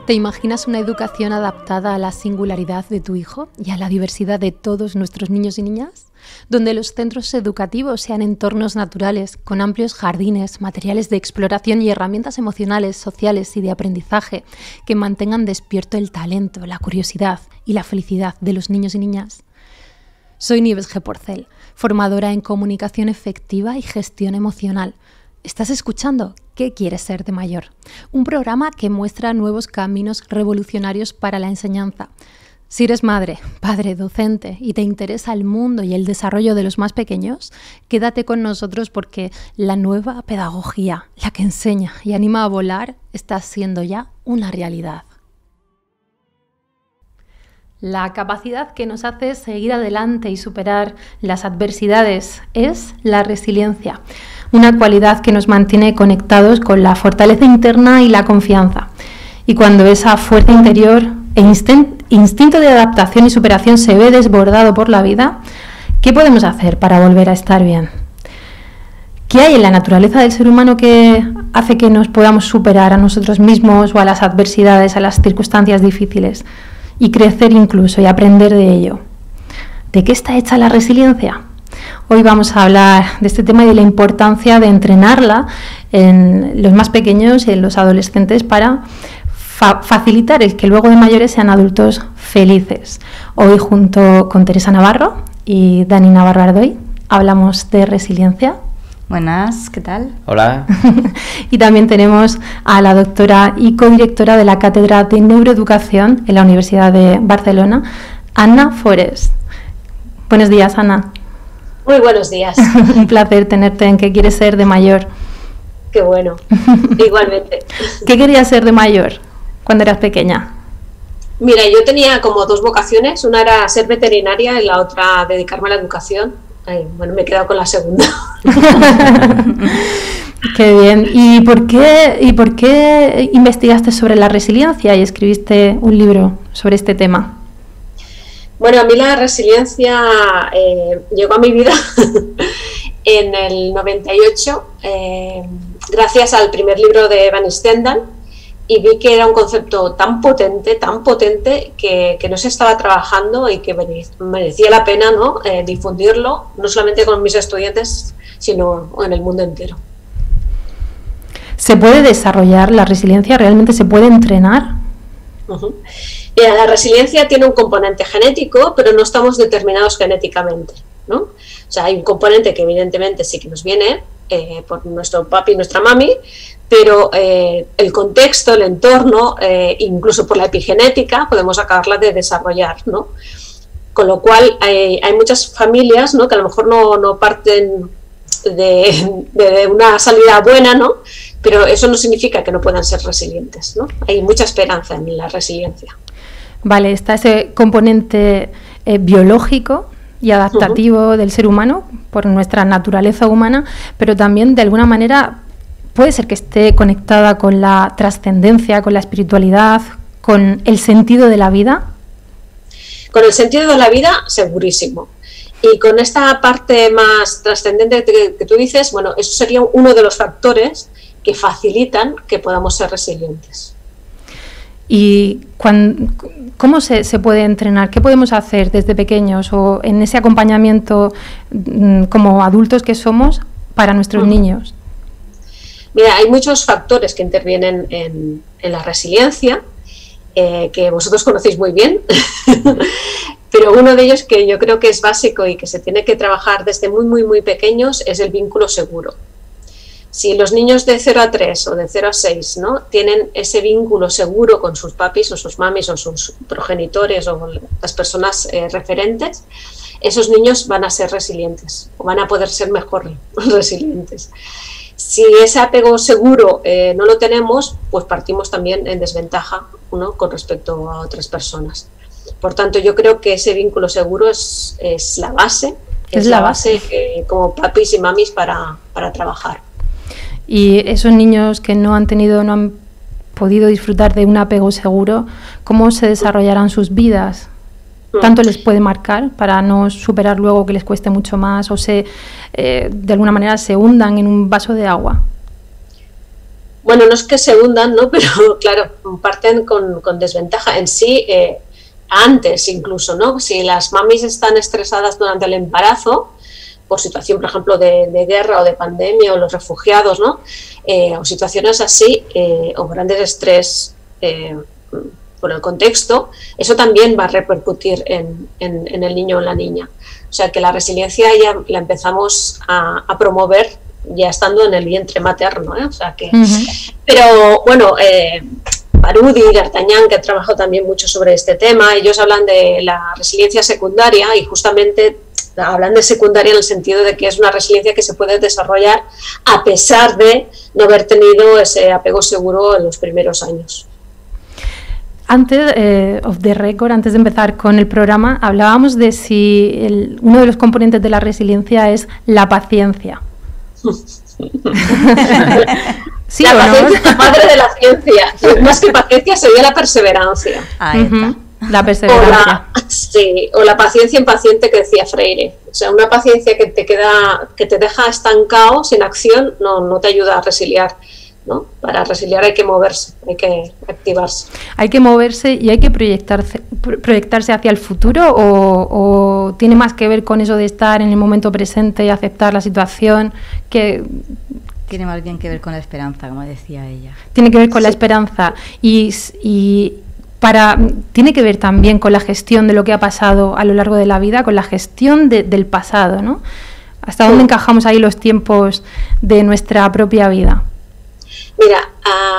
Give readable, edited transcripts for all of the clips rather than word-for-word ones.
¿Te imaginas una educación adaptada a la singularidad de tu hijo y a la diversidad de todos nuestros niños y niñas? Donde los centros educativos sean entornos naturales, con amplios jardines, materiales de exploración y herramientas emocionales, sociales y de aprendizaje que mantengan despierto el talento, la curiosidad y la felicidad de los niños y niñas. Soy Nieves G. Porcel, formadora en comunicación efectiva y gestión emocional. ¿Estás escuchando ¿Qué quieres ser de mayor? Un programa que muestra nuevos caminos revolucionarios para la enseñanza. Si eres madre, padre, docente y te interesa el mundo y el desarrollo de los más pequeños, quédate con nosotros porque la nueva pedagogía, la que enseña y anima a volar, está siendo ya una realidad. La capacidad que nos hace seguir adelante y superar las adversidades es la resiliencia, una cualidad que nos mantiene conectados con la fortaleza interna y la confianza. Y cuando esa fuerza interior e instinto de adaptación y superación se ve desbordado por la vida, ¿qué podemos hacer para volver a estar bien? ¿Qué hay en la naturaleza del ser humano que hace que nos podamos superar a nosotros mismos o a las adversidades, a las circunstancias difíciles? Y crecer incluso y aprender de ello. ¿De qué está hecha la resiliencia? Hoy vamos a hablar de este tema y de la importancia de entrenarla en los más pequeños y en los adolescentes para facilitar el que luego de mayores sean adultos felices. Hoy junto con Teresa Navarro y Dani Navarro Ardoy hablamos de resiliencia. Buenas, ¿qué tal? Hola. Y también tenemos a la doctora y codirectora de la Cátedra de Neuroeducación en la Universidad de Barcelona, Anna Forés. Buenos días, Ana. Muy buenos días. Un placer tenerte en ¿Qué quieres ser de mayor? Qué bueno, igualmente. ¿Qué querías ser de mayor cuando eras pequeña? Mira, yo tenía como dos vocaciones, una era ser veterinaria y la otra dedicarme a la educación. Bueno, me he quedado con la segunda. Qué bien. ¿Y por qué investigaste sobre la resiliencia y escribiste un libro sobre este tema? Bueno, a mí la resiliencia llegó a mi vida en el 98, gracias al primer libro de Evan Stendhal, y vi que era un concepto tan potente, que no se estaba trabajando y que merecía la pena, ¿no? Difundirlo, no solamente con mis estudiantes, sino en el mundo entero. ¿Se puede desarrollar la resiliencia? ¿Realmente se puede entrenar? Mira, la resiliencia tiene un componente genético, pero no estamos determinados genéticamente, ¿no? O sea, hay un componente que evidentemente sí que nos viene por nuestro papi y nuestra mami, pero el contexto, el entorno, incluso por la epigenética, podemos acabarla de desarrollar, ¿no? Con lo cual hay muchas familias, ¿no?, que a lo mejor no parten de una salida buena, ¿no?, pero eso no significa que no puedan ser resilientes, ¿no? Hay mucha esperanza en la resiliencia. Vale, está ese componente biológico y adaptativo del ser humano por nuestra naturaleza humana, pero también de alguna manera puede ser que esté conectada con la trascendencia, con la espiritualidad, con el sentido de la vida. Con el sentido de la vida, segurísimo. Y con esta parte más trascendente que tú dices, bueno, eso sería uno de los factores que facilitan que podamos ser resilientes. ¿Y cómo se puede entrenar? ¿Qué podemos hacer desde pequeños o en ese acompañamiento como adultos que somos para nuestros niños? Mira, hay muchos factores que intervienen en la resiliencia, que vosotros conocéis muy bien, pero uno de ellos que yo creo que es básico y que se tiene que trabajar desde muy pequeños es el vínculo seguro. Si los niños de 0 a 3 o de 0 a 6, ¿no?, tienen ese vínculo seguro con sus papis o sus mamis o sus progenitores o las personas referentes, esos niños van a ser resilientes o van a poder ser mejor resilientes. Si ese apego seguro no lo tenemos, pues partimos también en desventaja, ¿no?, con respecto a otras personas. Por tanto, yo creo que ese vínculo seguro es la base, como papis y mamis para trabajar. Y esos niños que no han podido disfrutar de un apego seguro, ¿cómo se desarrollarán sus vidas? ¿Tanto les puede marcar para no superar luego que les cueste mucho más o de alguna manera se hundan en un vaso de agua? bueno, no es que se hundan, ¿no? Pero claro, parten con desventaja. En sí, antes incluso, ¿no? Si las mamis están estresadas durante el embarazo, por situación, por ejemplo, de guerra o de pandemia, o los refugiados, ¿no? O situaciones así, o grandes estrés por el contexto, eso también va a repercutir en el niño o en la niña. O sea que la resiliencia ya la empezamos a promover ya estando en el vientre materno, ¿eh? O sea que, pero bueno, Parudi y D'Artagnan, que han trabajado también mucho sobre este tema, ellos hablan de la resiliencia secundaria y justamente hablan de secundaria en el sentido de que es una resiliencia que se puede desarrollar a pesar de no haber tenido ese apego seguro en los primeros años. Antes, off the record, antes de empezar con el programa, hablábamos de si uno de los componentes de la resiliencia es la paciencia. ¿Sí la paciencia es la madre de la ciencia. Más que paciencia sería la perseverancia. Ahí está. La perseverancia. O la paciencia impaciente que decía Freire. O sea, una paciencia que te deja estancado, sin acción, no te ayuda a resiliar, ¿no? Para resiliar hay que moverse, hay que activarse. Hay que moverse y hay que proyectarse hacia el futuro, o tiene más que ver con eso de estar en el momento presente y aceptar la situación, que tiene más bien que ver con la esperanza, como decía ella. Tiene que ver con la esperanza y tiene que ver también con la gestión de lo que ha pasado a lo largo de la vida, con la gestión del pasado, ¿no? ¿Hasta dónde encajamos ahí los tiempos de nuestra propia vida? Mira,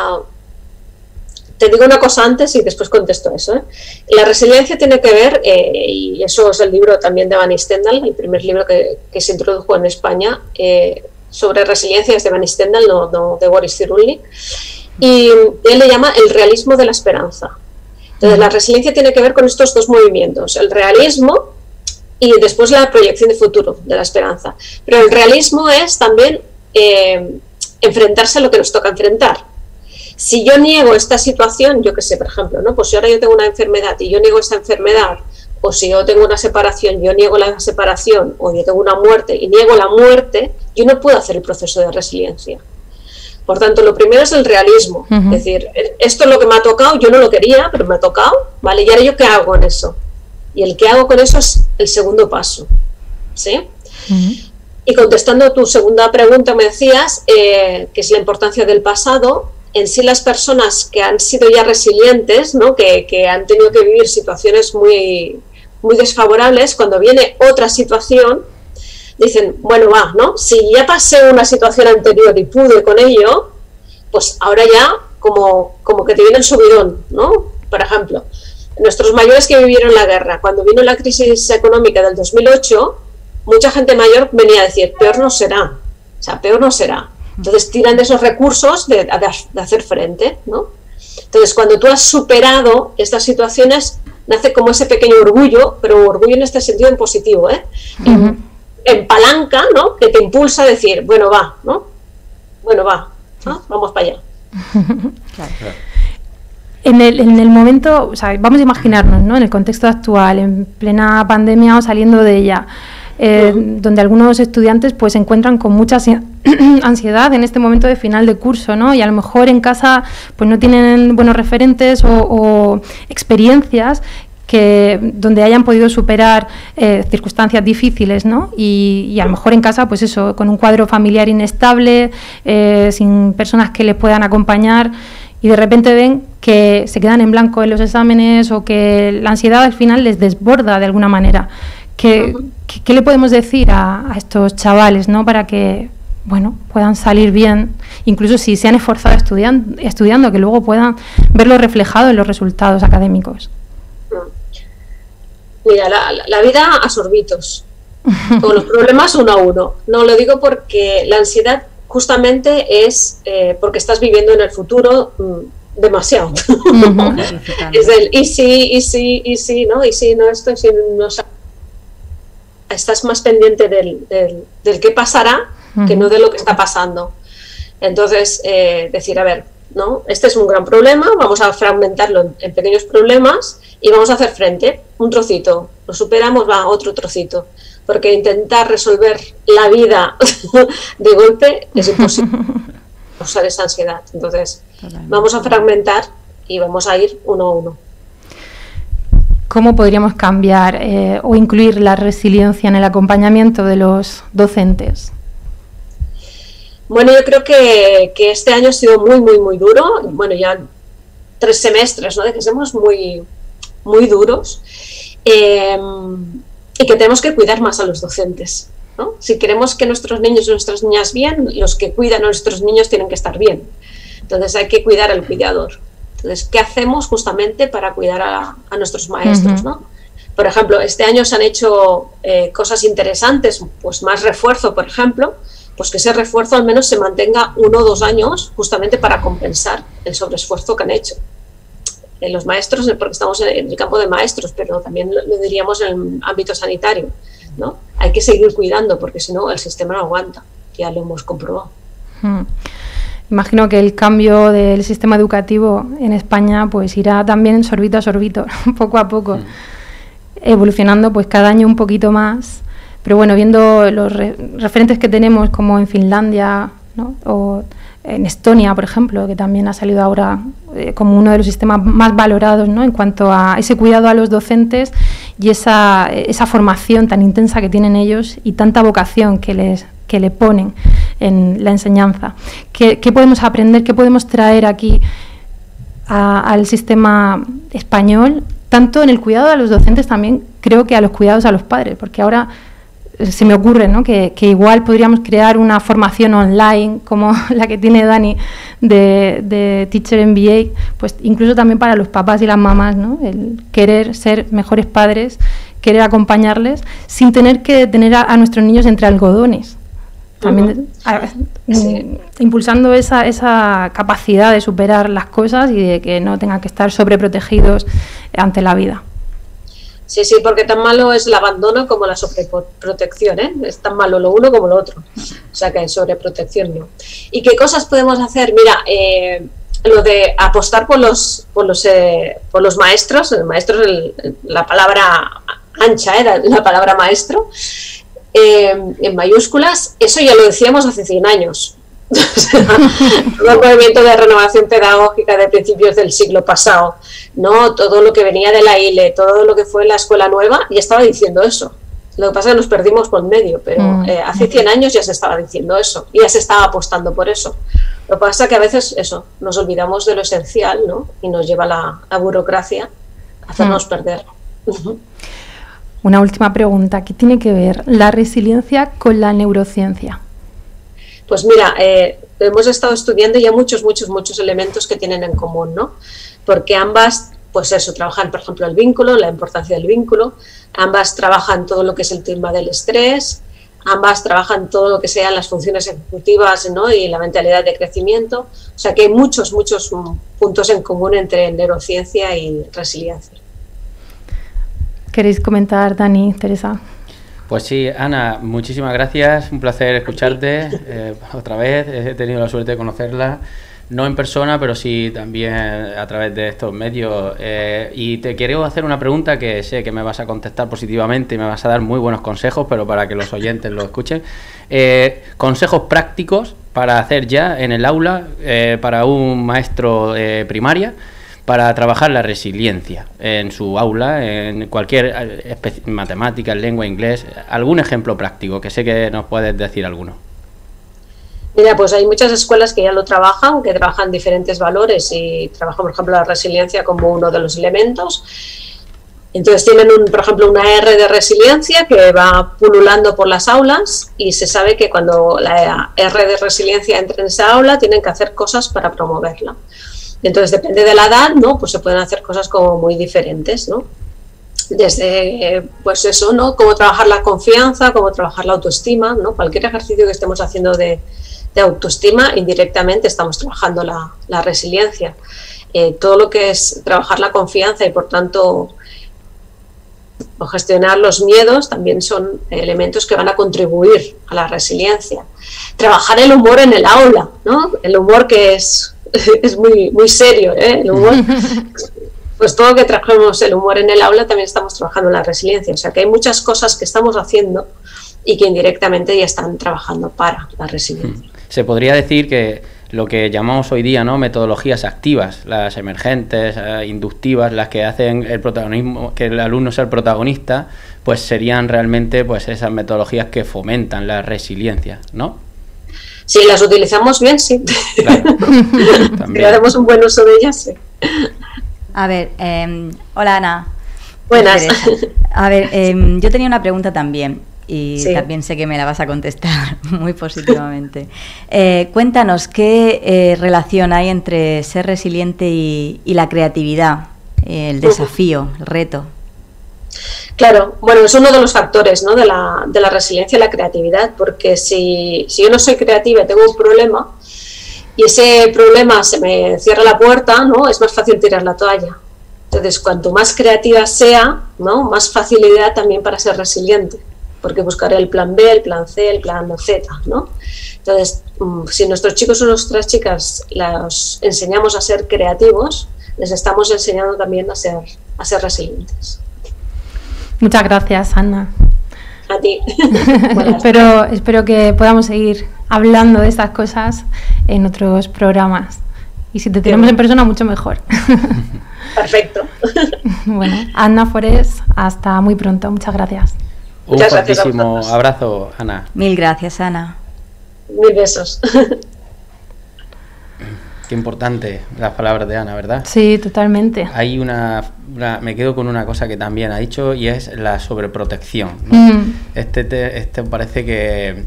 te digo una cosa antes y después contesto eso, ¿eh? La resiliencia tiene que ver, y eso es el libro también de Van Stendhal, el primer libro que se introdujo en España sobre resiliencia es de Van Stendhal, no de Boris Cyrulnik, y él le llama el realismo de la esperanza. Entonces, la resiliencia tiene que ver con estos dos movimientos, el realismo y después la proyección de futuro, de la esperanza. Pero el realismo es también enfrentarse a lo que nos toca enfrentar. Si yo niego esta situación, yo qué sé, por ejemplo, ¿no? Pues si ahora yo tengo una enfermedad y yo niego esta enfermedad, o si yo tengo una separación, yo niego la separación, o yo tengo una muerte y niego la muerte, yo no puedo hacer el proceso de resiliencia. Por tanto, lo primero es el realismo, es decir, esto es lo que me ha tocado, yo no lo quería, pero me ha tocado, ¿vale? ¿Y ahora yo qué hago con eso? Y el qué hago con eso es el segundo paso, ¿sí? Y contestando a tu segunda pregunta, me decías, que es la importancia del pasado. En sí, las personas que han sido ya resilientes, ¿no? que han tenido que vivir situaciones muy, muy desfavorables, cuando viene otra situación, dicen, bueno, va, ¿no? Si ya pasé una situación anterior y pude con ello, pues ahora ya como que te viene el subidón, ¿no? Por ejemplo, nuestros mayores que vivieron la guerra, cuando vino la crisis económica del 2008, mucha gente mayor venía a decir, peor no será, o sea, peor no será. Entonces tiran de esos recursos de hacer frente, ¿no? Entonces, cuando tú has superado estas situaciones, nace como ese pequeño orgullo, pero orgullo en este sentido en positivo, ¿eh? En palanca, ¿no? Que te impulsa a decir, bueno, va, ¿no? Bueno, va, ¿no? Vamos para allá. Claro. En el momento, o sea, vamos a imaginarnos, ¿no? En el contexto actual, en plena pandemia o saliendo de ella, donde algunos estudiantes pues se encuentran con mucha ansiedad en este momento de final de curso, ¿no? Y a lo mejor en casa pues no tienen buenos referentes o experiencias donde hayan podido superar circunstancias difíciles, ¿no? Y a lo mejor en casa, pues eso, con un cuadro familiar inestable, sin personas que les puedan acompañar, y de repente ven que se quedan en blanco en los exámenes, o que la ansiedad al final les desborda de alguna manera. ¿Qué le podemos decir a estos chavales, ¿no? Para que, bueno, puedan salir bien, incluso si se han esforzado estudiando, que luego puedan verlo reflejado en los resultados académicos? Mira, la vida a sorbitos, con los problemas uno a uno. No lo digo porque la ansiedad justamente es porque estás viviendo en el futuro demasiado. Es del y sí, ¿no? Y sí, no, esto, y sí, no. Estás más pendiente del qué pasará que no de lo que está pasando. Entonces, decir, a ver, ¿no? Este es un gran problema, vamos a fragmentarlo en pequeños problemas y vamos a hacer frente, un trocito, lo superamos, va, otro trocito, porque intentar resolver la vida de golpe es imposible. causar esa ansiedad. Entonces, vamos a fragmentar y vamos a ir uno a uno. ¿Cómo podríamos cambiar o incluir la resiliencia en el acompañamiento de los docentes? Bueno, yo creo que este año ha sido muy duro. Bueno, ya 3 semestres, ¿no?, de que somos muy duros, y que tenemos que cuidar más a los docentes, ¿no? Si queremos que nuestros niños y nuestras niñas bien, los que cuidan a nuestros niños tienen que estar bien. Entonces hay que cuidar al cuidador. Entonces, ¿qué hacemos justamente para cuidar a nuestros maestros, ¿no? Por ejemplo, este año se han hecho cosas interesantes, pues más refuerzo, por ejemplo, pues que ese refuerzo al menos se mantenga 1 o 2 años justamente para compensar el sobreesfuerzo que han hecho. Los maestros, porque estamos en el campo de maestros, pero también lo diríamos en el ámbito sanitario, ¿no? Hay que seguir cuidando porque si no el sistema no aguanta, ya lo hemos comprobado. Imagino que el cambio del sistema educativo en España pues irá también sorbito a sorbito, poco a poco, evolucionando pues cada año un poquito más. Pero bueno, viendo los referentes que tenemos como en Finlandia, ¿no?, o en Estonia, por ejemplo, que también ha salido ahora como uno de los sistemas más valorados, ¿no?, en cuanto a ese cuidado a los docentes y esa formación tan intensa que tienen ellos y tanta vocación que le ponen en la enseñanza. ¿Qué podemos aprender, qué podemos traer aquí al sistema español, tanto en el cuidado a los docentes también creo que a los cuidados a los padres? Porque ahora se me ocurre, ¿no?, que igual podríamos crear una formación online como la que tiene Dani de Teacher MBA, pues incluso también para los papás y las mamás, ¿no?, el querer ser mejores padres, querer acompañarles sin tener que tener a nuestros niños entre algodones. También impulsando esa capacidad de superar las cosas y de que no tengan que estar sobreprotegidos ante la vida. Sí, porque tan malo es el abandono como la sobreprotección, ¿eh? Es tan malo lo uno como lo otro. O sea que sobreprotección no. ¿Y qué cosas podemos hacer? Mira, lo de apostar por los maestros, la palabra ancha era la palabra maestro, en mayúsculas, eso ya lo decíamos hace 100 años. Todo el movimiento de renovación pedagógica de principios del siglo pasado, ¿no? Todo lo que venía de la ILE, todo lo que fue la escuela nueva, ya estaba diciendo eso. Lo que pasa es que nos perdimos por medio, pero hace 100 años ya se estaba diciendo eso, y ya se estaba apostando por eso. Lo que pasa es que a veces eso, nos olvidamos de lo esencial, ¿no? Y nos lleva la burocracia a hacernos perder. Una última pregunta, ¿qué tiene que ver la resiliencia con la neurociencia? Pues mira, hemos estado estudiando ya muchos elementos que tienen en común, ¿no? Porque ambas, pues eso, trabajan, por ejemplo, el vínculo, la importancia del vínculo, ambas trabajan todo lo que es el tema del estrés, ambas trabajan todo lo que sean las funciones ejecutivas, ¿no?, y la mentalidad de crecimiento. O sea que hay muchos puntos en común entre neurociencia y resiliencia. ¿Queréis comentar, Dani, Teresa? Pues sí, Ana, muchísimas gracias, un placer escucharte otra vez, he tenido la suerte de conocerla, no en persona, pero sí también a través de estos medios, y te quiero hacer una pregunta que sé que me vas a contestar positivamente y me vas a dar muy buenos consejos, pero para que los oyentes lo escuchen, consejos prácticos para hacer ya en el aula para un maestro primaria, para trabajar la resiliencia en su aula, en cualquier matemáticas, lengua, inglés, algún ejemplo práctico, que sé que nos puedes decir alguno. Mira, pues hay muchas escuelas que ya lo trabajan, que trabajan diferentes valores y trabajan, por ejemplo, la resiliencia como uno de los elementos. Entonces tienen, por ejemplo, una R de resiliencia que va pululando por las aulas y se sabe que cuando la R de resiliencia entra en esa aula tienen que hacer cosas para promoverla. Entonces, depende de la edad, ¿no?, pues se pueden hacer cosas como muy diferentes, ¿no? Desde, pues eso, ¿no?, cómo trabajar la confianza, cómo trabajar la autoestima, ¿no? Cualquier ejercicio que estemos haciendo de autoestima, indirectamente estamos trabajando la resiliencia. Todo lo que es trabajar la confianza y, por tanto, o gestionar los miedos también son elementos que van a contribuir a la resiliencia. Trabajar el humor en el aula, ¿no? El humor que es muy serio, ¿eh? El humor, pues todo lo que trabajemos el humor en el aula también estamos trabajando en la resiliencia. O sea que hay muchas cosas que estamos haciendo y que indirectamente ya están trabajando para la resiliencia. Se podría decir que lo que llamamos hoy día, ¿no?, metodologías activas, las emergentes, inductivas, las que hacen el protagonismo, que el alumno sea el protagonista, pues serían realmente pues esas metodologías que fomentan la resiliencia, ¿no? Si las utilizamos bien, sí. Claro. Si hacemos un buen uso de ellas, sí. A ver, hola Ana. Buenas. A ver, yo tenía una pregunta también y sí, también sé que me la vas a contestar muy positivamente. Cuéntanos qué relación hay entre ser resiliente y la creatividad, el desafío, el reto. Claro, bueno, es uno de los factores, ¿no?, de la resiliencia y la creatividad, porque si yo no soy creativa y tengo un problema y ese problema se me cierra la puerta, ¿no?, es más fácil tirar la toalla. Entonces, cuanto más creativa sea, ¿no?, más facilidad también para ser resiliente, porque buscaré el plan B, el plan C, el plan Z, ¿no? Entonces, si nuestros chicos o nuestras chicas los enseñamos a ser creativos, les estamos enseñando también a ser resilientes. Muchas gracias, Ana. A ti. Espero que podamos seguir hablando de estas cosas en otros programas. Y si te tenemos en persona, mucho mejor. Perfecto. Bueno, Ana Forés, hasta muy pronto. Muchas gracias. Un fuertísimo abrazo, Ana. Mil gracias, Ana. Mil besos. Qué importante las palabras de Ana, ¿verdad? Sí, totalmente. Hay me quedo con una cosa que también ha dicho y es la sobreprotección, ¿no? Este parece que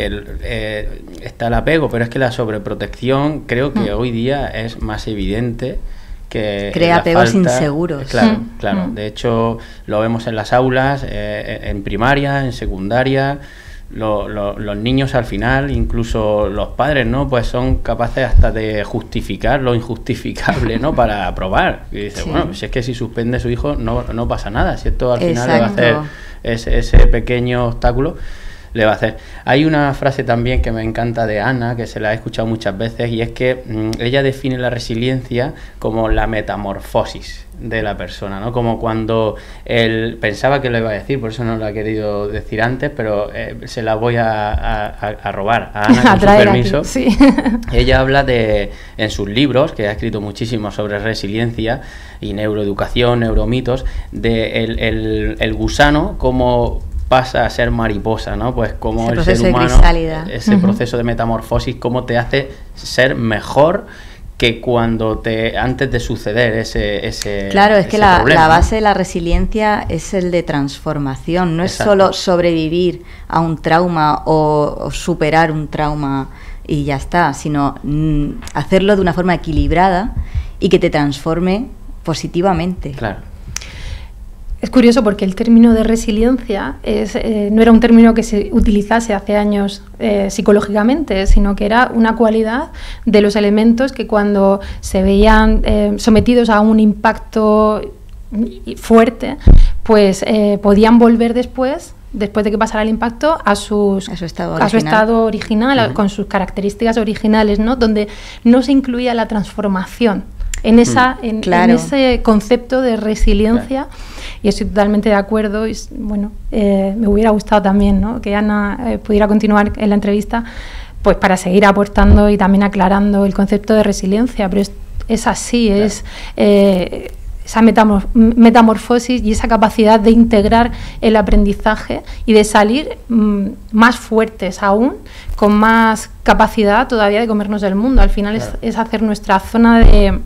está el apego, pero es que la sobreprotección creo que hoy día es más evidente que crea apegos inseguros. Claro, claro. De hecho, lo vemos en las aulas, en primaria, en secundaria. Los niños al final, incluso los padres, ¿no?, pues son capaces hasta de justificar lo injustificable, ¿no?, para aprobar. Y dice, bueno, si es que si suspende su hijo no pasa nada, si esto al final le va a hacer ese pequeño obstáculo, le va a hacer. Hay una frase también que me encanta de Ana, que se la he escuchado muchas veces, y es que ella define la resiliencia como la metamorfosis de la persona, ¿no? Como cuando él pensaba que lo iba a decir, por eso no lo ha querido decir antes, pero se la voy a robar a Ana, con su permiso. Aquí, sí. Ella habla en sus libros, que ha escrito muchísimo sobre resiliencia y neuroeducación, neuromitos, de el gusano como pasa a ser mariposa, ¿no? Pues como el ser humano, ese proceso de metamorfosis, cómo te hace ser mejor que cuando antes de suceder ese claro, es que la base de la resiliencia es el de transformación, no es solo sobrevivir a un trauma o superar un trauma y ya está, sino hacerlo de una forma equilibrada y que te transforme positivamente. Claro. Es curioso porque el término de resiliencia no era un término que se utilizase hace años psicológicamente, sino que era una cualidad de los elementos que cuando se veían sometidos a un impacto fuerte, pues podían volver después de que pasara el impacto a su estado original, con sus características originales, ¿no?, donde no se incluía la transformación en ese concepto de resiliencia. Y estoy totalmente de acuerdo. Y, bueno, me hubiera gustado también, ¿no?, que Ana pudiera continuar en la entrevista, pues para seguir aportando y también aclarando el concepto de resiliencia, pero es así, claro. Es esa metamorfosis y esa capacidad de integrar el aprendizaje y de salir más fuertes aún, con más capacidad todavía de comernos el mundo. Al final claro. es hacer nuestra zona de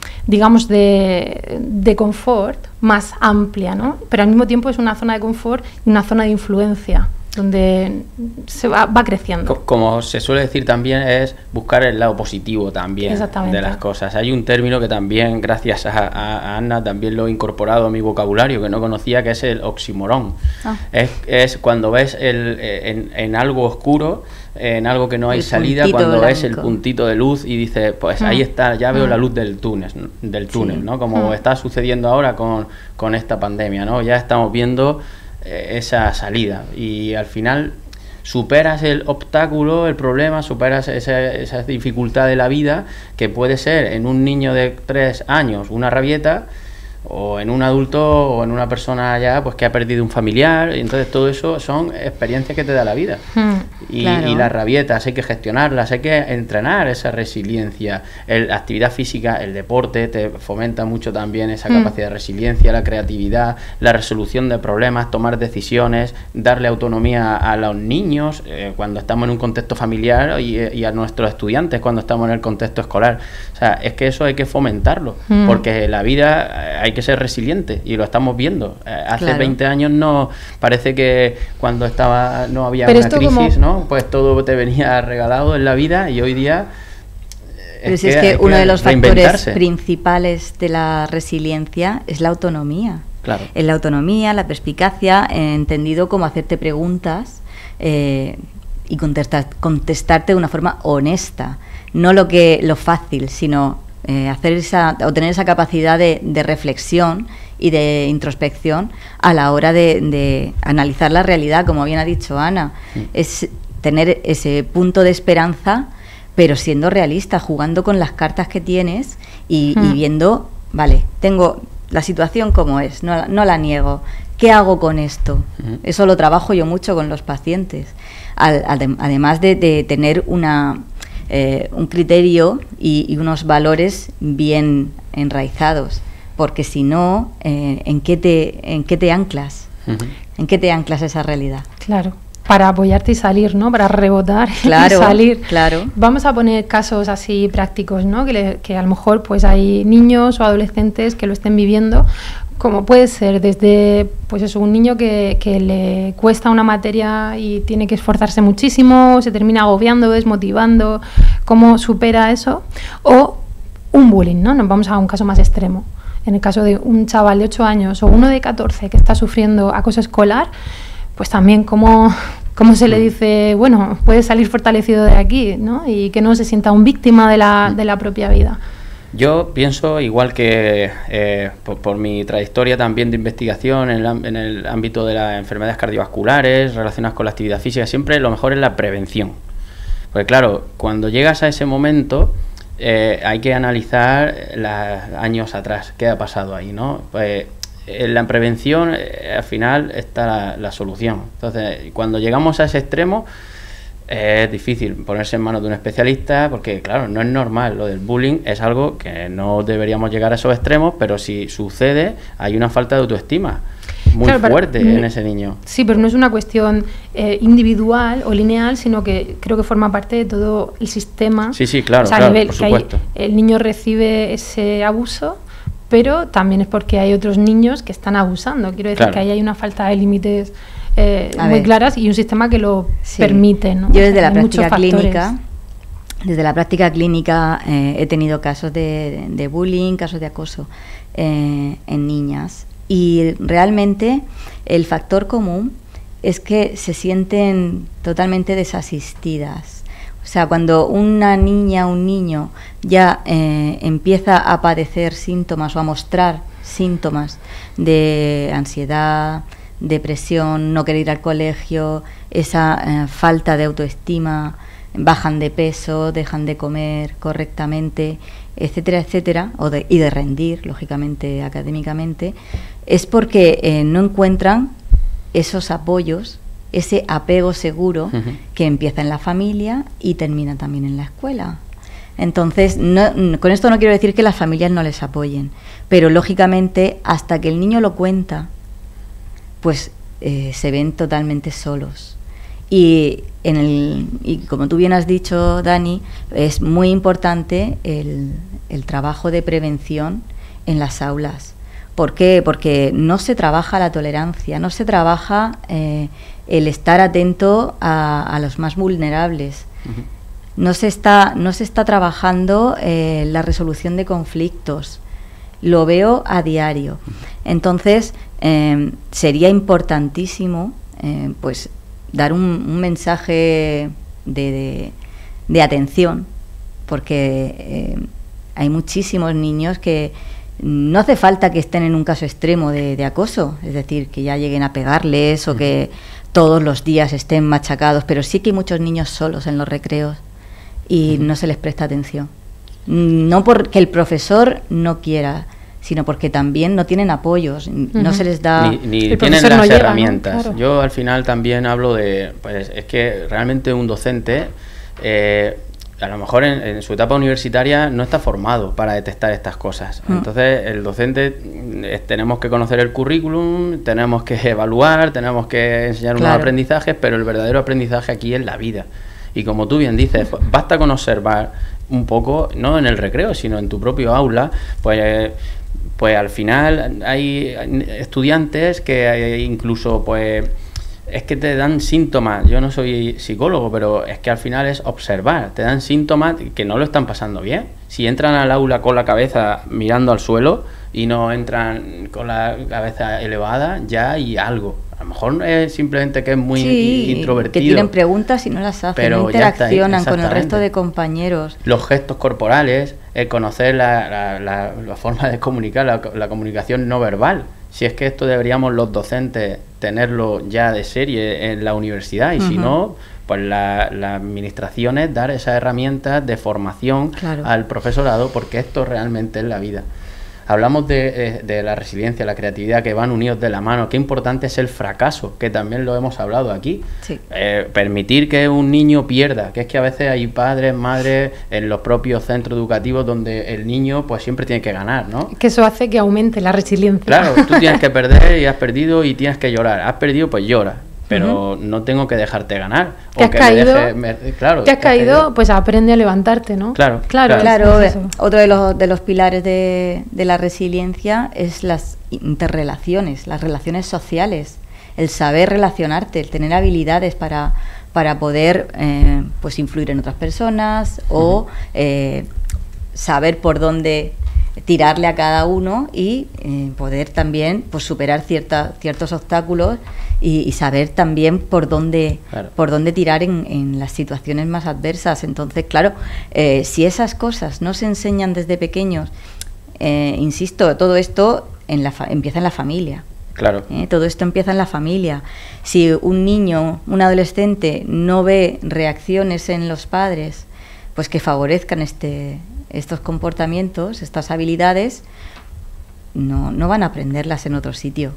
confort más amplia, ¿no? Pero al mismo tiempo es una zona de confort y una zona de influencia, donde se va creciendo. Como se suele decir también, es buscar el lado positivo también de las cosas. Hay un término que también, gracias a Ana, también lo he incorporado a mi vocabulario, que no conocía, que es el oxímoron. Es cuando ves en algo oscuro, en algo que no hay salida, cuando ves el puntito de luz y dices, pues ahí está, ya veo la luz del túnel, ¿no? Como está sucediendo ahora con esta pandemia, ¿no? Ya estamos viendo esa salida y al final superas el obstáculo, el problema, superas esa dificultad de la vida, que puede ser en un niño de 3 años una rabieta, o en un adulto o en una persona ya pues que ha perdido un familiar, y entonces todo eso son experiencias que te da la vida. Y las rabietas hay que gestionarlas, hay que entrenar esa resiliencia. La actividad física, el deporte te fomenta mucho también esa capacidad de resiliencia, la creatividad, la resolución de problemas, tomar decisiones, darle autonomía a los niños cuando estamos en un contexto familiar y a nuestros estudiantes cuando estamos en el contexto escolar. O sea, es que eso hay que fomentarlo, porque la vida hay que ser resiliente y lo estamos viendo. Hace 20 años no, parece que cuando no había una crisis, ¿no? Pues todo te venía regalado en la vida, y hoy día es que uno de los factores principales de la resiliencia es la autonomía. Claro. En la autonomía, la perspicacia, entendido como hacerte preguntas y contestarte de una forma honesta, no lo fácil, sino tener esa capacidad de reflexión y de introspección a la hora de analizar la realidad, como bien ha dicho Ana. Es tener ese punto de esperanza, pero siendo realista, jugando con las cartas que tienes y viendo, vale, tengo la situación como es, no la niego, ¿qué hago con esto? Eso lo trabajo yo mucho con los pacientes, además de tener un criterio y unos valores bien enraizados, porque si no, ¿en qué te anclas? ¿En qué te anclas esa realidad? Claro, para apoyarte y salir, ¿no? Para rebotar y salir. Claro. Vamos a poner casos así prácticos, ¿no? Que a lo mejor pues hay niños o adolescentes que lo estén viviendo, como puede ser desde pues eso, un niño que le cuesta una materia y tiene que esforzarse muchísimo, se termina agobiando, desmotivando, cómo supera eso, o un bullying, ¿no? Nos vamos a un caso más extremo. En el caso de un chaval de 8 años o uno de 14 que está sufriendo acoso escolar, pues también cómo se le dice, bueno, puedes salir fortalecido de aquí, ¿no? Y que no se sienta un víctima de la propia vida. Yo pienso, igual que por mi trayectoria también de investigación en el ámbito de las enfermedades cardiovasculares relacionadas con la actividad física, siempre lo mejor es la prevención. Porque claro, cuando llegas a ese momento hay que analizar años atrás, qué ha pasado ahí, ¿no? Pues en la prevención al final está la solución. Entonces, cuando llegamos a ese extremo, es difícil ponerse en manos de un especialista, porque claro, no es normal. Lo del bullying es algo que no deberíamos llegar a esos extremos, pero si sucede, hay una falta de autoestima muy fuerte en ese niño. Sí, pero no es una cuestión individual o lineal, sino que creo que forma parte de todo el sistema. Sí, claro, o sea, claro, por supuesto. El niño recibe ese abuso, pero también es porque hay otros niños que están abusando. Quiero decir que ahí hay una falta de límites muy claras y un sistema que lo permite, ¿no? Yo desde la práctica clínica he tenido casos de bullying, casos de acoso en niñas, y realmente el factor común es que se sienten totalmente desasistidas. O sea, cuando una niña o un niño ya empieza a padecer síntomas o a mostrar síntomas de ansiedad, depresión, no querer ir al colegio, esa falta de autoestima, bajan de peso, dejan de comer correctamente, etcétera, etcétera, y de rendir, lógicamente, académicamente, es porque no encuentran esos apoyos, ese apego seguro que empieza en la familia y termina también en la escuela. Entonces, con esto no quiero decir que las familias no les apoyen, pero lógicamente hasta que el niño lo cuenta, pues se ven totalmente solos. Y como tú bien has dicho, Dani, es muy importante el trabajo de prevención en las aulas. ¿Por qué? Porque no se trabaja la tolerancia, no se trabaja el estar atento a los más vulnerables. No se está trabajando la resolución de conflictos. Lo veo a diario. Entonces, sería importantísimo pues dar un mensaje de atención, porque hay muchísimos niños que no hace falta que estén en un caso extremo de acoso, es decir, que ya lleguen a pegarles o que todos los días estén machacados, pero sí que hay muchos niños solos en los recreos y no se les presta atención. No porque el profesor no quiera, sino porque también no tienen apoyos, no se les da... Ni tienen las herramientas. ¿No? Claro. Yo al final también hablo de... Pues es que realmente un docente... a lo mejor en su etapa universitaria no está formado para detectar estas cosas. Entonces, el docente tenemos que conocer el currículum, tenemos que evaluar, tenemos que enseñar unos aprendizajes, pero el verdadero aprendizaje aquí es la vida. Y como tú bien dices, basta con observar un poco, no en el recreo, sino en tu propio aula, pues al final hay estudiantes que incluso pues... es que te dan síntomas, yo no soy psicólogo, pero es que al final es observar, te dan síntomas que no lo están pasando bien. Si entran al aula con la cabeza mirando al suelo y no entran con la cabeza elevada, ya hay algo. A lo mejor es simplemente que es muy introvertido. Que tienen preguntas y no las hacen, pero no interaccionan con el resto de compañeros. Los gestos corporales, el conocer la forma de comunicar, la comunicación no verbal. Si es que esto deberíamos los docentes tenerlo ya de serie en la universidad y si no, pues las administraciones dar esas herramientas de formación al profesorado, porque esto realmente es la vida. Hablamos de la resiliencia, la creatividad, que van unidos de la mano. Qué importante es el fracaso, que también lo hemos hablado aquí. Sí. Permitir que un niño pierda, que es que a veces hay padres, madres en los propios centros educativos donde el niño pues siempre tiene que ganar, ¿no? Que eso hace que aumente la resiliencia. Claro, tú tienes que perder y has perdido y tienes que llorar. Has perdido, pues llora. Pero no tengo que dejarte ganar. ¿Te has caído? Pues aprende a levantarte, ¿no? Claro. Otro de los pilares de la resiliencia es las interrelaciones, las relaciones sociales, el saber relacionarte, el tener habilidades para poder pues influir en otras personas o saber por dónde tirarle a cada uno y poder también pues superar ciertos obstáculos y saber también por dónde tirar en las situaciones más adversas. Entonces, claro, si esas cosas no se enseñan desde pequeños, insisto, todo esto empieza en la familia. Claro. Todo esto empieza en la familia. Si un niño, un adolescente no ve reacciones en los padres, pues que favorezcan estos comportamientos, estas habilidades, no van a aprenderlas en otro sitio.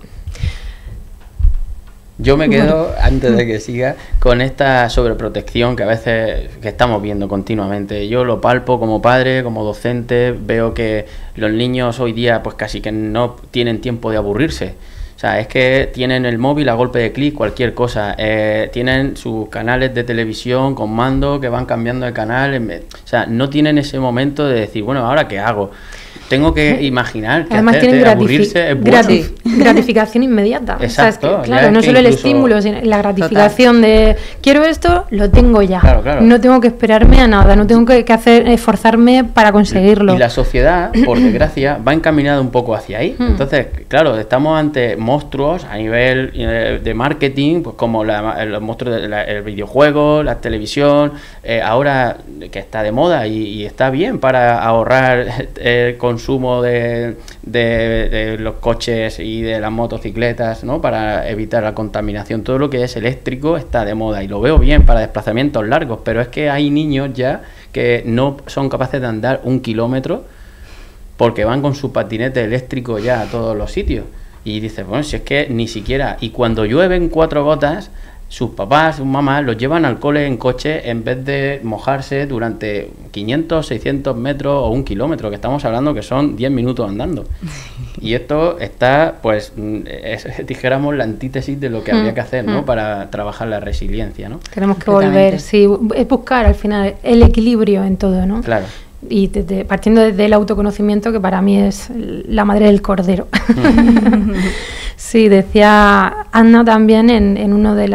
Yo me quedo, antes de que siga, con esta sobreprotección que a veces que estamos viendo continuamente. Yo lo palpo como padre, como docente, veo que los niños hoy día pues casi que no tienen tiempo de aburrirse. O sea, es que tienen el móvil a golpe de clic, cualquier cosa. Tienen sus canales de televisión con mando que van cambiando de canal. O sea, no tienen ese momento de decir, bueno, ¿ahora qué hago? Tengo que imaginar que además tienen aburrirse es bueno. Gratificación inmediata. Exacto. O sea, claro, no solo el estímulo, sino la gratificación de quiero esto, lo tengo ya. Claro. No tengo que esperarme a nada, no tengo que esforzarme para conseguirlo. Y la sociedad, por desgracia, va encaminada un poco hacia ahí. Entonces, claro, estamos ante monstruos a nivel de marketing, pues como los monstruos del videojuego, la televisión, ahora que está de moda y está bien para ahorrar consumo de los coches y de las motocicletas, ¿no? Para evitar la contaminación. Todo lo que es eléctrico está de moda y lo veo bien para desplazamientos largos, pero es que hay niños ya que no son capaces de andar 1 kilómetro porque van con su patinete eléctrico ya a todos los sitios. Y dices, bueno, si es que ni siquiera... Y cuando llueven 4 gotas, sus papás, sus mamás los llevan al cole en coche en vez de mojarse durante 500, 600 metros o 1 kilómetro, que estamos hablando que son 10 minutos andando. Y esto está, pues, dijéramos la antítesis de lo que habría que hacer, ¿no? Para trabajar la resiliencia, ¿no? Tenemos que volver, sí, es buscar al final el equilibrio en todo, ¿no? Claro. Y partiendo desde el autoconocimiento, que para mí es la madre del cordero. Sí, decía Anna también en uno de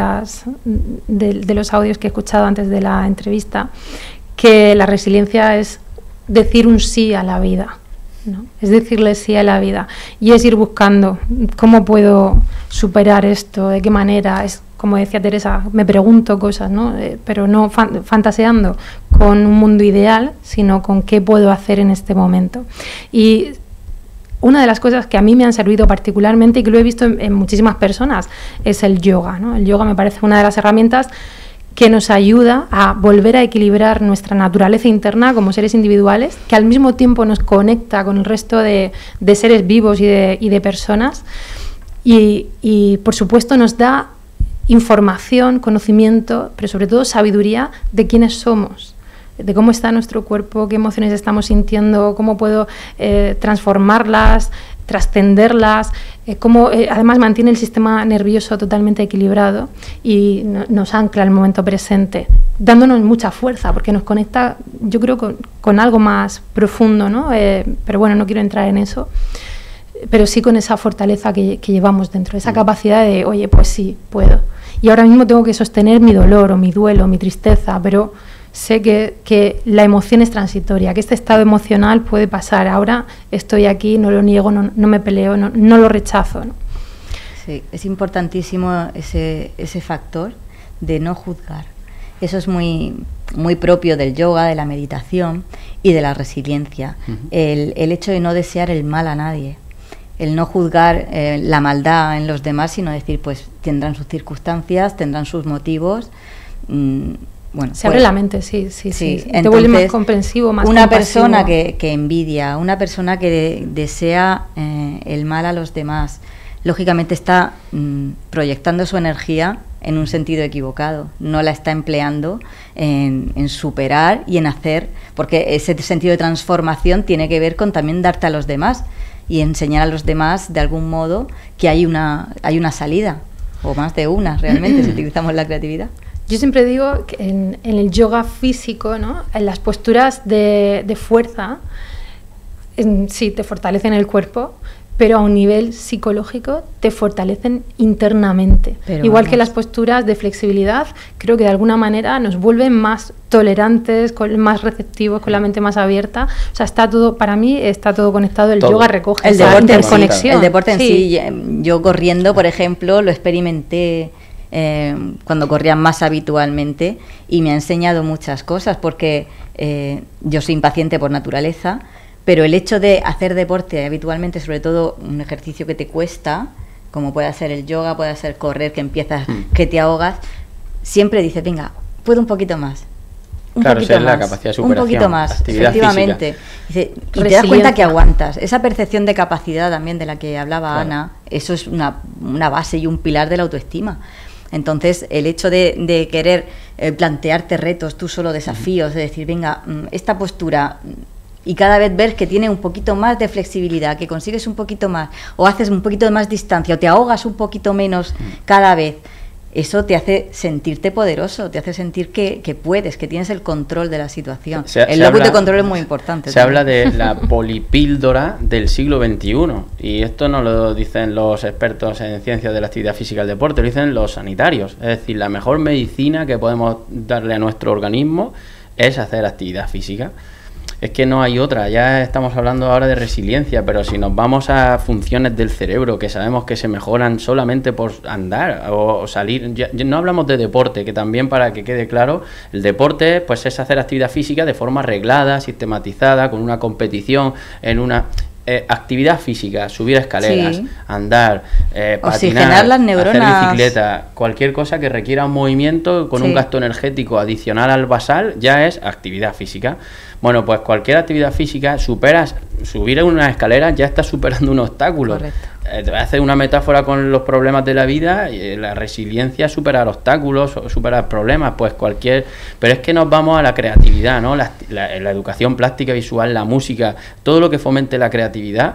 los audios que he escuchado antes de la entrevista, que la resiliencia es decir un sí a la vida, ¿no? Es decirle sí a la vida y es ir buscando cómo puedo superar esto, de qué manera. Es como decía Teresa, me pregunto cosas, ¿no? Pero no fantaseando con un mundo ideal, sino con qué puedo hacer en este momento. Y una de las cosas que a mí me han servido particularmente y que lo he visto en muchísimas personas es el yoga, ¿no? El yoga me parece una de las herramientas que nos ayuda a volver a equilibrar nuestra naturaleza interna como seres individuales, que al mismo tiempo nos conecta con el resto de seres vivos y de personas, y por supuesto nos da información, conocimiento, pero sobre todo sabiduría de quiénes somos, de cómo está nuestro cuerpo, qué emociones estamos sintiendo, cómo puedo transformarlas, trascenderlas, cómo además mantiene el sistema nervioso totalmente equilibrado y nos ancla al momento presente, dándonos mucha fuerza, porque nos conecta, yo creo, con algo más profundo, ¿no? Pero bueno, no quiero entrar en eso, pero sí con esa fortaleza que llevamos dentro, esa capacidad de, oye, pues sí, puedo. Y ahora mismo tengo que sostener mi dolor o mi duelo, mi tristeza, pero sé que la emoción es transitoria, que este estado emocional puede pasar. Ahora estoy aquí, no lo niego, no me peleo, no lo rechazo, ¿no? Sí, es importantísimo ese factor de no juzgar. Eso es muy, muy propio del yoga, de la meditación y de la resiliencia. El hecho de no desear el mal a nadie, el no juzgar la maldad en los demás, sino decir, pues tendrán sus circunstancias, tendrán sus motivos. Bueno, se abre la mente, sí. Entonces, te vuelve más comprensivo, más una compasivo. Persona que envidia, una persona que desea el mal a los demás, lógicamente está proyectando su energía en un sentido equivocado, no la está empleando en superar y en hacer, porque ese sentido de transformación tiene que ver con también darte a los demás y enseñar a los demás de algún modo que hay una salida, o más de una realmente, si utilizamos la creatividad. Yo siempre digo que en el yoga físico, ¿no?, en las posturas de fuerza, sí, te fortalecen el cuerpo, pero a un nivel psicológico te fortalecen internamente. Pero igual vamos, que las posturas de flexibilidad, creo que de alguna manera nos vuelven más tolerantes, más receptivos, con la mente más abierta. O sea, está todo, para mí está todo conectado. El yoga recoge el deporte en conexión. El deporte en sí, yo corriendo, por ejemplo, lo experimenté cuando corría más habitualmente y me ha enseñado muchas cosas, porque yo soy impaciente por naturaleza, pero el hecho de hacer deporte habitualmente, sobre todo un ejercicio que te cuesta, como puede ser el yoga, puede ser correr, que empiezas, que te ahogas, siempre dices, venga, puedo un poquito más. Claro, esa es la capacidad de superación. Un poquito más, efectivamente. Dice, y te das cuenta que aguantas. Esa percepción de capacidad también de la que hablaba, claro, Ana, eso es una base y un pilar de la autoestima. Entonces, el hecho de querer plantearte retos, tú solo desafíos, de decir, venga, esta postura, y cada vez ver que tiene un poquito más de flexibilidad, que consigues un poquito más, o haces un poquito de más distancia, o te ahogas un poquito menos cada vez, eso te hace sentirte poderoso, te hace sentir que puedes, que tienes el control de la situación. El locus de control es muy importante. Se habla de la polipíldora del siglo XXI, y esto no lo dicen los expertos en ciencias de la actividad física y el deporte, lo dicen los sanitarios. Es decir, la mejor medicina que podemos darle a nuestro organismo es hacer actividad física. Es que no hay otra. Ya estamos hablando ahora de resiliencia, pero si nos vamos a funciones del cerebro que sabemos que se mejoran solamente por andar o salir, ya no hablamos de deporte, que también, para que quede claro, el deporte pues es hacer actividad física de forma reglada, sistematizada, con una competición, en una actividad física, subir escaleras, sí, andar, patinar, las neuronas, hacer bicicleta, cualquier cosa que requiera un movimiento con, sí, un gasto energético adicional al basal, ya es actividad física. Bueno, pues cualquier actividad física, subir una escalera, ya estás superando un obstáculo. Correcto. Te voy a hacer una metáfora con los problemas de la vida, la resiliencia, superar obstáculos, superar problemas, pues cualquier... Pero es que nos vamos a la creatividad, ¿no? La educación plástica, visual, la música, todo lo que fomente la creatividad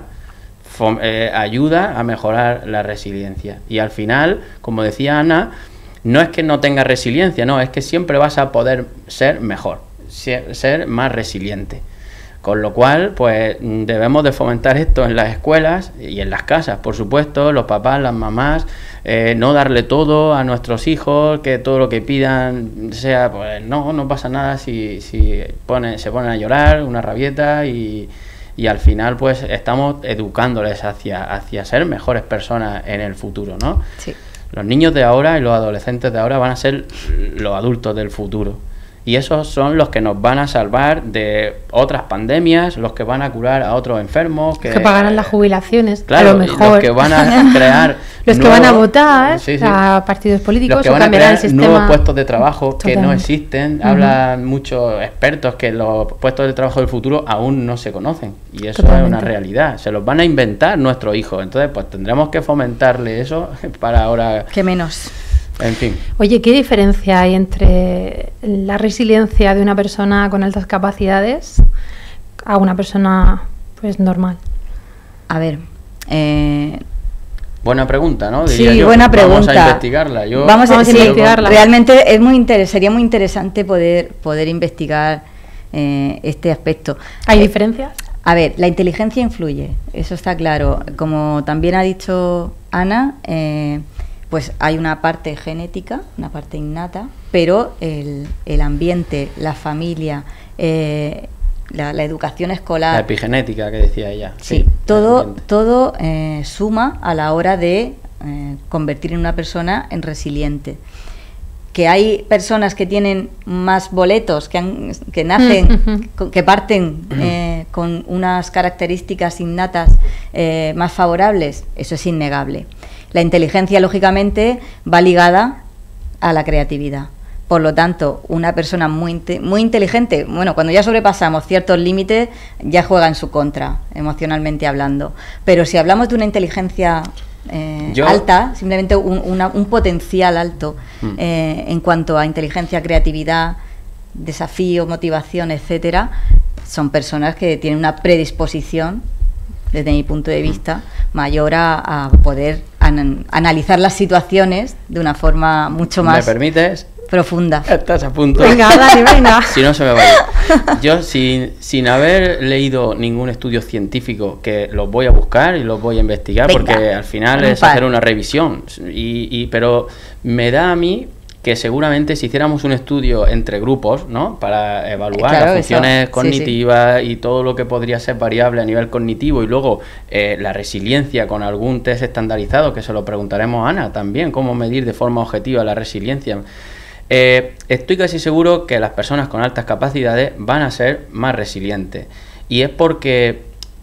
ayuda a mejorar la resiliencia. Y al final, como decía Ana, no es que no tengas resiliencia, no, es que siempre vas a poder ser mejor, ser más resiliente. Con lo cual, pues debemos de fomentar esto en las escuelas y en las casas, por supuesto, los papás, las mamás, no darle todo a nuestros hijos, que todo lo que pidan sea, pues no pasa nada si se ponen a llorar, una rabieta, y al final pues estamos educándoles hacia ser mejores personas en el futuro, ¿no? Sí. Los niños de ahora y los adolescentes de ahora van a ser los adultos del futuro. Y esos son los que nos van a salvar de otras pandemias, los que van a curar a otros enfermos. Que pagarán las jubilaciones, claro, a lo mejor. Los que van a crear... los que van a votar a partidos políticos, los que van a crear nuevos puestos de trabajo que no existen. Hablan muchos expertos que los puestos de trabajo del futuro aún no se conocen. Y eso es una realidad. Se los van a inventar nuestros hijos. Entonces, pues tendremos que fomentarle eso para ahora... ¿Qué menos? En fin. Oye, ¿qué diferencia hay entre la resiliencia de una persona con altas capacidades a una persona pues normal? A ver, buena pregunta, ¿no? Diría yo. Buena pregunta. Vamos a investigarla. Vamos a investigarla. Realmente sería muy interesante poder investigar este aspecto. ¿Hay diferencias? A ver, la inteligencia influye, eso está claro. Como también ha dicho Ana, pues hay una parte genética, una parte innata, pero el ambiente, la familia, la educación escolar... La epigenética que decía ella. Sí, todo suma a la hora de convertir en una persona en resiliente. Que hay personas que tienen más boletos, que nacen, que parten con unas características innatas más favorables, eso es innegable. La inteligencia, lógicamente, va ligada a la creatividad. Por lo tanto, una persona muy inteligente, bueno, cuando ya sobrepasamos ciertos límites, ya juega en su contra, emocionalmente hablando. Pero si hablamos de una inteligencia alta, simplemente un potencial alto en cuanto a inteligencia, creatividad, desafío, motivación, etcétera, son personas que tienen una predisposición, desde mi punto de vista, mayor a poder analizar las situaciones de una forma mucho más... ¿Me permites? Profunda. Estás a punto. Venga, dale, venga. Si no, se me va a ir. Yo, sin haber leído ningún estudio científico, que los voy a buscar y los voy a investigar, venga, porque al final es hacer una revisión. Pero me da a mí que seguramente si hiciéramos un estudio entre grupos, ¿no?, para evaluar las funciones cognitivas y todo lo que podría ser variable a nivel cognitivo, y luego la resiliencia con algún test estandarizado, que se lo preguntaremos a Ana también, cómo medir de forma objetiva la resiliencia. Estoy casi seguro que las personas con altas capacidades van a ser más resilientes, y es porque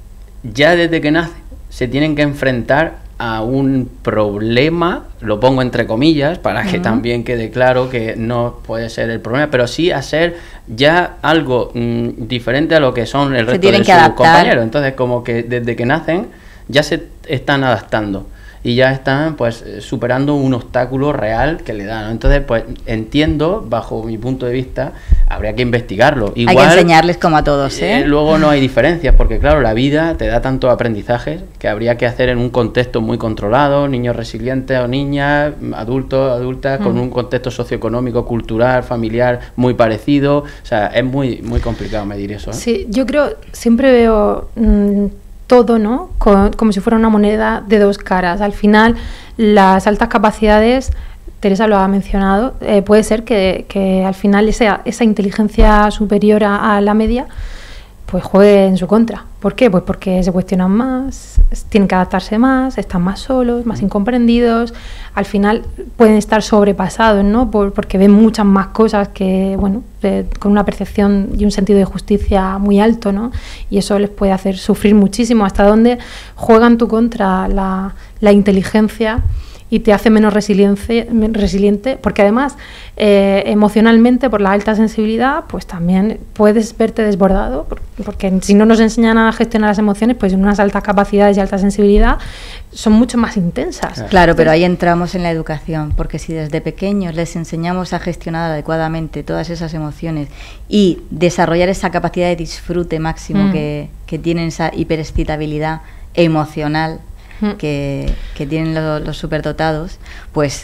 ya desde que nacen se tienen que enfrentar a un problema, lo pongo entre comillas para que también quede claro que no puede ser el problema, pero sí a ser ya algo diferente a lo que son el resto de sus compañeros. Entonces, como que desde que nacen ya se están adaptando y ya están pues superando un obstáculo real que le dan, ¿no? Entonces, pues entiendo, bajo mi punto de vista, habría que investigarlo. Igual, hay que enseñarles como a todos, luego no hay diferencias, porque claro, la vida te da tantos aprendizajes que habría que hacer en un contexto muy controlado, niños resilientes o niñas, adultos, adultas, con un contexto socioeconómico, cultural, familiar muy parecido. O sea, es muy, muy complicado medir eso, ¿eh? Sí, yo creo, siempre veo... todo, ¿no?, como si fuera una moneda de dos caras. Al final, las altas capacidades, Teresa lo ha mencionado, puede ser que al final esa inteligencia superior a la media pues juegue en su contra. ¿Por qué? Pues porque se cuestionan más, tienen que adaptarse más, están más solos, más incomprendidos, al final pueden estar sobrepasados, ¿no?, porque ven muchas más cosas que, bueno, con una percepción y un sentido de justicia muy alto, ¿no?, y eso les puede hacer sufrir muchísimo. Hasta donde juega en tu contra la inteligencia y te hace menos resiliente, porque además emocionalmente, por la alta sensibilidad, pues también puedes verte desbordado, porque si no nos enseñan a gestionar las emociones, pues unas altas capacidades y alta sensibilidad son mucho más intensas. Claro, pero ahí entramos en la educación, porque si desde pequeños les enseñamos a gestionar adecuadamente todas esas emociones y desarrollar esa capacidad de disfrute máximo que tienen, esa hiperexcitabilidad emocional que tienen los superdotados, pues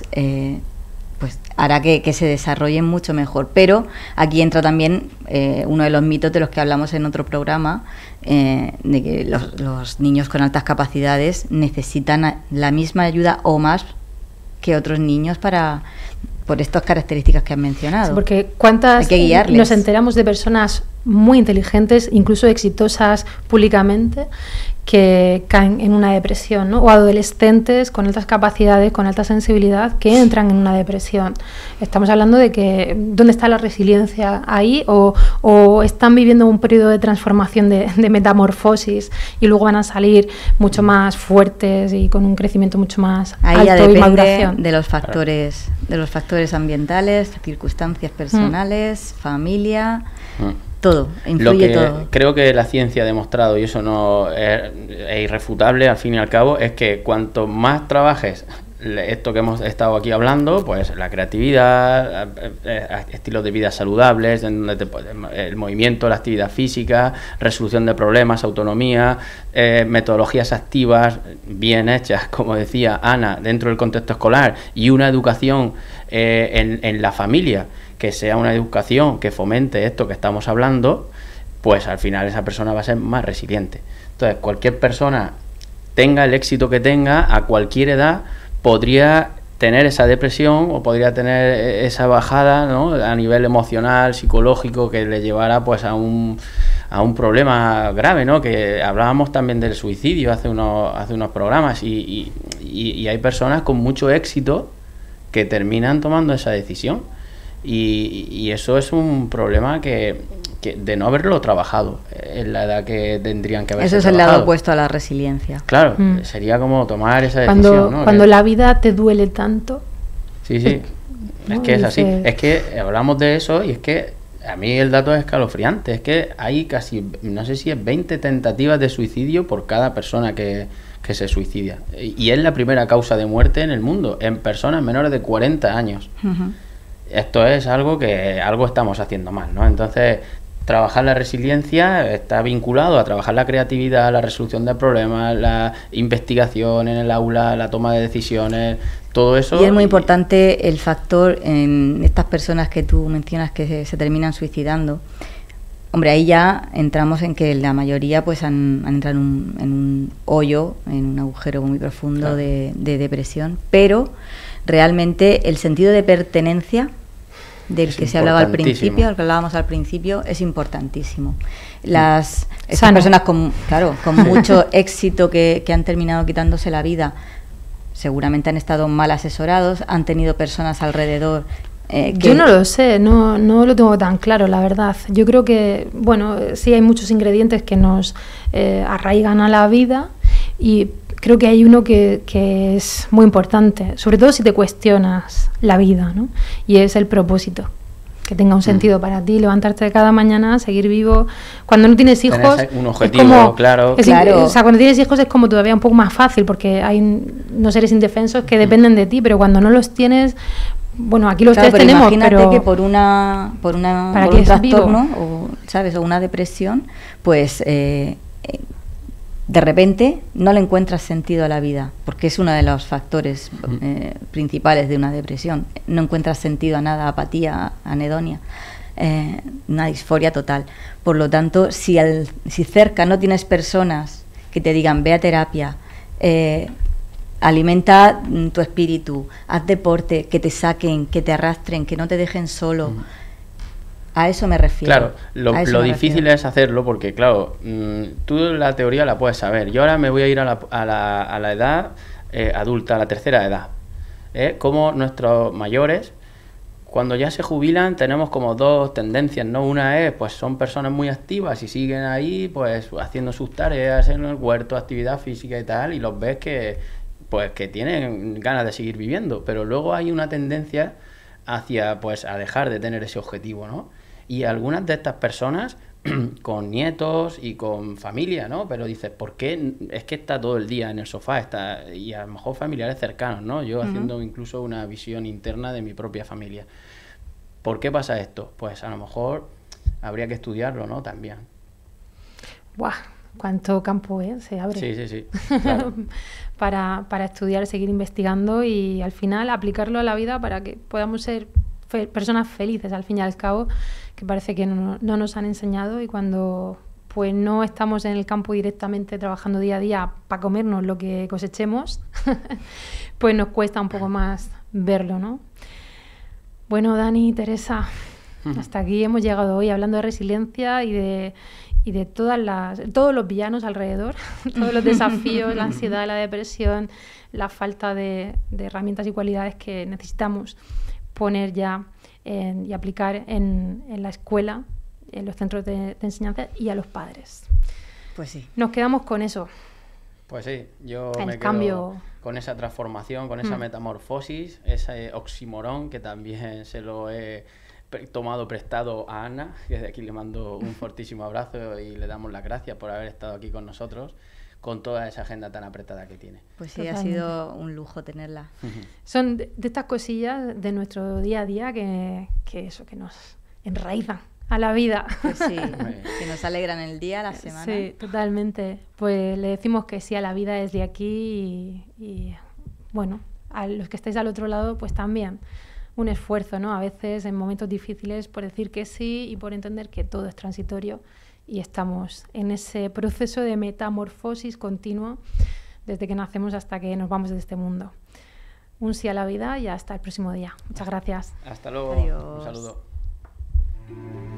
hará que se desarrollen mucho mejor. Pero aquí entra también uno de los mitos de los que hablamos en otro programa, de que los niños con altas capacidades necesitan la misma ayuda o más que otros niños por estas características que han mencionado. Sí, porque cuántas nos enteramos de personas muy inteligentes, incluso exitosas públicamente, que caen en una depresión, ¿no? O adolescentes con altas capacidades, con alta sensibilidad, que entran en una depresión. Estamos hablando de que ¿dónde está la resiliencia ahí? O están viviendo un periodo de transformación, de metamorfosis, y luego van a salir mucho más fuertes y con un crecimiento mucho más ahí alto y maduración. De los factores ambientales, circunstancias personales, familia, todo, influye todo. Creo que la ciencia ha demostrado, y eso no es irrefutable al fin y al cabo, es que cuanto más trabajes esto que hemos estado aquí hablando, pues la creatividad, estilos de vida saludables, en donde el movimiento, la actividad física, resolución de problemas, autonomía, metodologías activas bien hechas, como decía Ana, dentro del contexto escolar, y una educación en la familia, que sea una educación que fomente esto que estamos hablando, pues al final esa persona va a ser más resiliente. Entonces, cualquier persona, tenga el éxito que tenga, a cualquier edad, podría tener esa depresión o podría tener esa bajada, ¿no?, a nivel emocional, psicológico, que le llevara pues a un problema grave, ¿no? Que hablábamos también del suicidio hace unos programas, y hay personas con mucho éxito que terminan tomando esa decisión, y eso es un problema que de no haberlo trabajado en la edad que tendrían que haberse trabajado. Eso es el lado opuesto a la resiliencia. Claro, sería como tomar esa decisión, ¿no? Cuando la vida te duele tanto. Sí. Es que es así. Es que hablamos de eso y es que a mí el dato es escalofriante. Es que hay casi, no sé si es 20 tentativas de suicidio por cada persona que se suicida. Y es la primera causa de muerte en el mundo, en personas menores de 40 años. Esto es algo que algo estamos haciendo mal, ¿no? Entonces, trabajar la resiliencia está vinculado a trabajar la creatividad, la resolución de problemas, la investigación en el aula, la toma de decisiones, todo eso. Y es muy importante el factor en estas personas que tú mencionas que se terminan suicidando. Hombre, ahí ya entramos en que la mayoría pues han entrado en un hoyo, en un agujero muy profundo, claro, de depresión, pero realmente el sentido de pertenencia del que se hablaba al principio, del que hablábamos al principio, es importantísimo. Estas personas con mucho éxito que han terminado quitándose la vida, seguramente han estado mal asesorados, han tenido personas alrededor. Yo no lo sé, no lo tengo tan claro, la verdad. Yo creo que, bueno, sí hay muchos ingredientes que nos arraigan a la vida, y creo que hay uno que es muy importante, sobre todo si te cuestionas la vida, ¿no? Y es el propósito, que tenga un sentido para ti, levantarte cada mañana, seguir vivo. Cuando no tienes hijos, tenés un objetivo, claro. O sea, cuando tienes hijos es como todavía un poco más fácil, porque hay unos seres indefensos que dependen de ti, pero cuando no los tienes, bueno, aquí los tres tenemos, imagínate pero que por un trastorno o una depresión, pues de repente no le encuentras sentido a la vida, porque es uno de los factores principales de una depresión. No encuentras sentido a nada, apatía, anedonia, una disforia total. Por lo tanto, si cerca no tienes personas que te digan ve a terapia, alimenta tu espíritu, haz deporte, que te saquen, que te arrastren, que no te dejen solo. A eso me refiero. Claro, lo difícil es hacerlo porque, claro, tú la teoría la puedes saber. Yo ahora me voy a ir a la edad adulta, a la tercera edad. Como nuestros mayores, cuando ya se jubilan, tenemos como dos tendencias, ¿no? Una es, pues son personas muy activas y siguen ahí, pues haciendo sus tareas en el huerto, actividad física y tal, y los ves que tienen ganas de seguir viviendo. Pero luego hay una tendencia hacia, pues, a dejar de tener ese objetivo, ¿no? Y algunas de estas personas con nietos y con familia, ¿no? Pero dices, ¿por qué? Es que está todo el día en el sofá, y a lo mejor familiares cercanos, ¿no? Yo haciendo incluso una visión interna de mi propia familia. ¿Por qué pasa esto? Pues a lo mejor habría que estudiarlo, ¿no? También. ¡Buah! ¿Cuánto campo se abre? Sí, claro. para estudiar, seguir investigando y al final aplicarlo a la vida para que podamos ser personas felices, al fin y al cabo, que parece que no nos han enseñado, y cuando pues no estamos en el campo directamente trabajando día a día para comernos lo que cosechemos, pues nos cuesta un poco más verlo, ¿no? Bueno, Dani, Teresa, hasta aquí hemos llegado hoy hablando de resiliencia y y de todos los villanos alrededor, todos los desafíos, la ansiedad, la depresión, la falta de herramientas y cualidades que necesitamos poner ya y aplicar en la escuela, en los centros de enseñanza y a los padres. Pues sí. Nos quedamos con eso. Pues sí, yo me cambio... quedo con esa transformación, con esa metamorfosis, ese oxímoron que también se lo he tomado prestado a Ana, que desde aquí le mando un fortísimo abrazo y le damos las gracias por haber estado aquí con nosotros, con toda esa agenda tan apretada que tiene. Pues sí, Totalmente. ha sido un lujo tenerla. Son de estas cosillas de nuestro día a día que nos enraizan a la vida. Pues sí, que nos alegran el día, la semana. Sí, totalmente. Pues le decimos que sí a la vida desde aquí y bueno, a los que estáis al otro lado, pues también un esfuerzo, ¿no? A veces en momentos difíciles por decir que sí y por entender que todo es transitorio y estamos en ese proceso de metamorfosis continuo desde que nacemos hasta que nos vamos de este mundo. Un sí a la vida y hasta el próximo día. Muchas gracias. Hasta luego. Adiós. Un saludo.